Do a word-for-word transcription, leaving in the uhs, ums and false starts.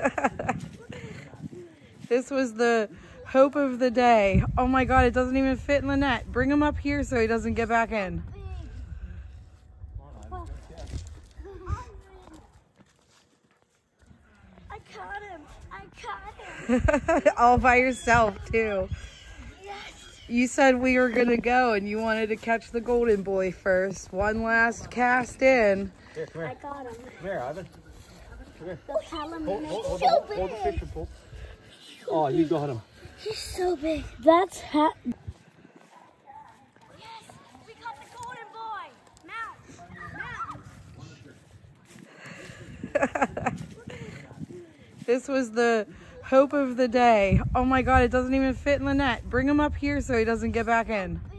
This was the hope of the day. Oh my God, it doesn't even fit in the net. Bring him up here so he doesn't get back in. I caught him. I caught him. All by yourself too. Yes. You said we were gonna go and you wanted to catch the golden boy first. One last cast in. Here, come here. I got him. Come here, Ivan. Come here. The palomino. Hold, hold, hold, so hold, big. hold the fish and pull. Oh, you got him. He's so big. That's ha. Yes, we got the golden boy. Mount. Mount. This was the hope of the day. Oh my God, it doesn't even fit in the net. Bring him up here so he doesn't get back in.